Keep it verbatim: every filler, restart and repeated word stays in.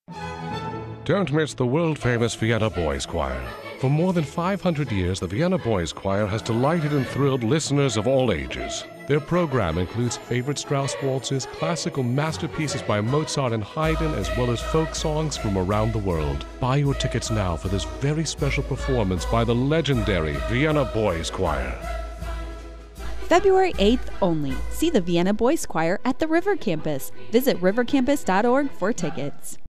Don't miss the world-famous Vienna Boys Choir. For more than five hundred years, the Vienna Boys Choir has delighted and thrilled listeners of all ages. Their program includes favorite Strauss waltzes, classical masterpieces by Mozart and Haydn, as well as folk songs from around the world. Buy your tickets now for this very special performance by the legendary Vienna Boys Choir. February eighth only. See the Vienna Boys Choir at the Rivercampus. Visit rivercampus dot org for tickets.